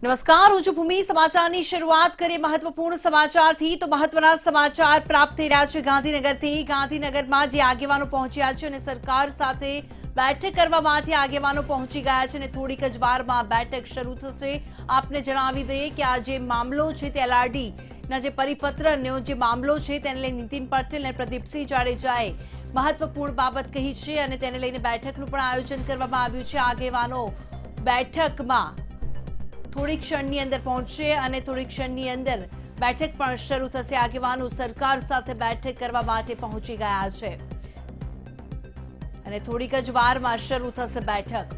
નમસ્કાર, હું છું ભૂમિ। સમાચારની શરૂઆત કરીએ મહત્વપૂર્ણ સમાચારથી। તો મહત્વના સમાચાર પ્રાપ્ત થઈ રહ્યા છે ગાંધીનગરથી। ગાંધીનગરમાં જે આગેવાનો પહોંચ્યા છે અને સરકાર સાથે બેઠક કરવા માટે આગેવાનો પહોંચી ગયા છે અને થોડીક જ વારમાં બેઠક શરૂ થશે। આપને જણાવી દઈએ કે આ જે મામલો છે તે એલઆરડીના જે પરિપત્રનો જે મામલો છે તેને લઈને નીતિન પટેલ અને પ્રદીપસિંહ જાડેજાએ મહત્વપૂર્ણ બાબત કહી છે અને તેને લઈને બેઠકનું પણ આયોજન કરવામાં આવ્યું છે। આગેવાનો બેઠકમાં થોડી ક્ષણની અંદર પહોંચશે અને થોડી ક્ષણની અંદર બેઠક પણ શરૂ થશે। આગેવાનો સરકાર સાથે બેઠક કરવા માટે પહોંચી ગયા છે અને થોડીક જ વારમાં શરૂ થશે બેઠક।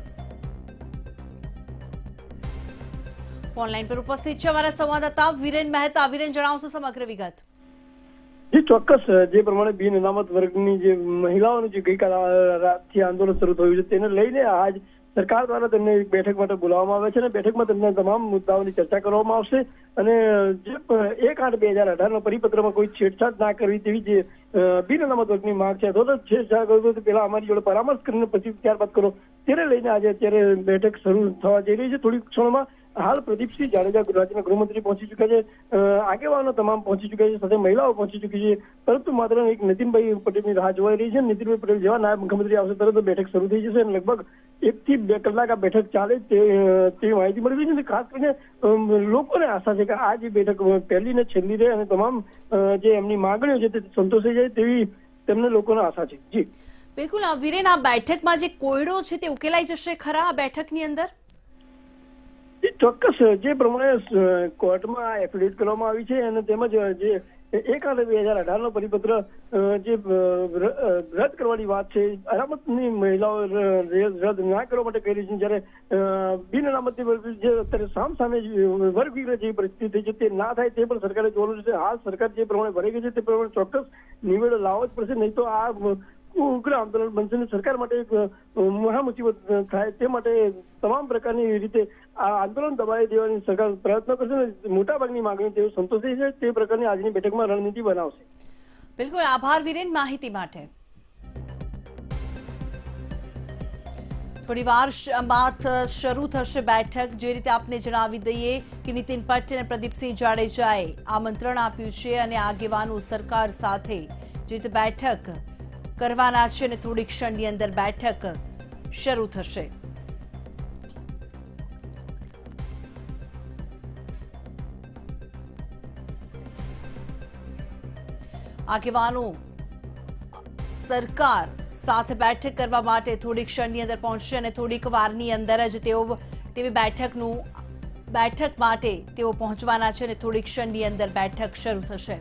ફોનલાઈન પર ઉપસ્થિત છે અમારા સંવાદદાતા વિરેન મહેતા। વિરેન, જણાવશો સમગ્ર વિગત? જી ચોક્કસ, જે પ્રમાણે બિન અનામત વર્ગની જે મહિલાઓનું જે ગઈકાલ રાતથી આંદોલન શરૂ થયું છે તેને લઈને આજ સરકાર દ્વારા તેમને એક બેઠક માટે બોલાવવામાં આવે છે અને બેઠકમાં તેમના તમામ મુદ્દાઓની ચર્ચા કરવામાં આવશે અને જે 1/8/2018 પરિપત્રમાં કોઈ છેડછાડ ના કરવી તેવી જે બિન અનામત વર્ગની માંગ છે અથવા તો છેડછાડ કરો તો પહેલા અમારી જોડે પરામર્શ કરીને પછી ત્યારબાદ કરો, તેને લઈને આજે અત્યારે બેઠક શરૂ થવા જઈ રહી છે। થોડીક ક્ષણમાં હાલ પ્રદીપસિંહ જાડેજા રાજ્યના ગૃહમંત્રી પહોંચી ચૂક્યા છે, આગેવાનો તમામ પહોંચી ચૂક્યા છે, સાથે મહિલાઓ પહોંચી ચૂકી છે, પરંતુ માત્ર એક નીતિનભાઈ પટેલની રાહ જોવાઈ રહી છે। નીતિનભાઈ પટેલ જેવા નાયબ મુખ્યમંત્રી આવશે તરત બેઠક શરૂ થઈ જશે અને લગભગ 1 થી 2 કલાક આ બેઠક ચાલે તેવી માહિતી મળી રહી છે। ખાસ કરીને લોકોને આશા છે કે આ જે બેઠક પહેલી ને છેલ્લી રહે અને તમામ જે એમની માંગણીઓ છે તે સંતોષાઈ જાય તેવી તેમને લોકોને આશા છે। જી બિલકુલ વિરેન, આ બેઠકમાં જે કોયડો છે તે ઉકેલાઈ જશે ખરા આ બેઠકની અંદર? ચોક્કસ, જે પ્રમાણે કોર્ટમાં એફિડેવિટ કરવામાં આવી છે અને તેમજ જે 1/8/2018 પરિપત્ર જે રદ કરવાની વાત છે, અનામતની મહિલાઓ રદ ના કરવા માટે કહી રહી છે, જ્યારે બિન અનામતની જે અત્યારે સામે વર્ગ વિગ્રહ જેવી પરિસ્થિતિ થઈ છે તે ના થાય તે પણ સરકારે જોવાનું છે। હાલ સરકાર જે પ્રમાણે ભરાઈ ગઈ છે તે પ્રમાણે ચોક્કસ નિવેડો લાવવો જ પડશે, નહીં તો આ ઉગ્ર આંદોલન બનશે અને સરકાર માટે એક મહા મુસીબત થાય તે માટે તમામ પ્રકારની રીતે આ આંદોલન દબાવી દેવાની સરકાર પ્રયત્ન કરશે અને મોટાભાગની માંગણી તેઓ સંતોષી છે તે પ્રકારની આજની બેઠકમાં રણનીતિ બનાવશે। બિલકુલ, આભાર વિરેન માહિતી માટે। થોડી વાર બાદ શરૂ થશે બેઠક। જે રીતે આપને જણાવી દઈએ કે નીતિન પટેલ અને પ્રદીપસિંહ જાડેજાએ આમંત્રણ આપ્યું છે અને આગેવાનો સરકાર સાથે જે રીતે બેઠક કરવાના છે અને થોડી ક્ષણની અંદર બેઠક શરૂ થશે। આગેવાનો સરકાર સાથે બેઠક કરવા માટે થોડી ક્ષણની અંદર પહોંચશે અને થોડીક વારની અંદર જ તેવી બેઠક માટે તેઓ પહોંચવાના છે અને થોડી ક્ષણની અંદર બેઠક શરૂ થશે।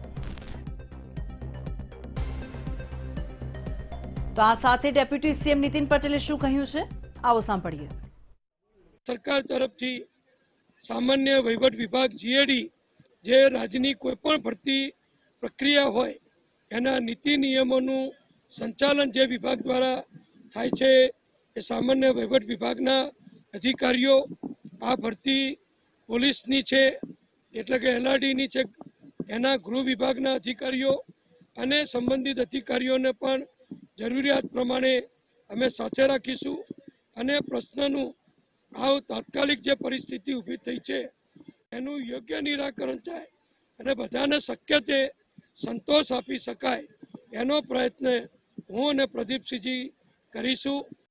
તો આ સાથે ડેપ્યુટી સીએમ નીતિન પટેલે શું કહ્યું છે, આવો સાંભળીએ। સરકાર તરફથી સામાન્ય વહીવટ વિભાગ જીએડી જે રાજ્યની કોઈ પણ ભરતી પ્રક્રિયા હોય એના નીતિ નિયમોનું સંચાલન જે વિભાગ દ્વારા થાય છે એ સામાન્ય વહીવટ વિભાગના અધિકારીઓ આ ભરતી પોલીસની છે એટલે કે એલઆરડીની છે એના ગૃહ વિભાગના અધિકારીઓ અને સંબંધિત અધિકારીઓને પણ જરૂરિયાત પ્રમાણે અમે સાથે રાખીશું અને પ્રશ્નનું તાત્કાલિક જે પરિસ્થિતિ ઊભી થઈ છે એનું યોગ્ય નિરાકરણ થાય અને બધાને શક્ય તે સંતોષ આપી શકાય એનો પ્રયત્ન હું અને પ્રદીપસિંહજી કરીશું।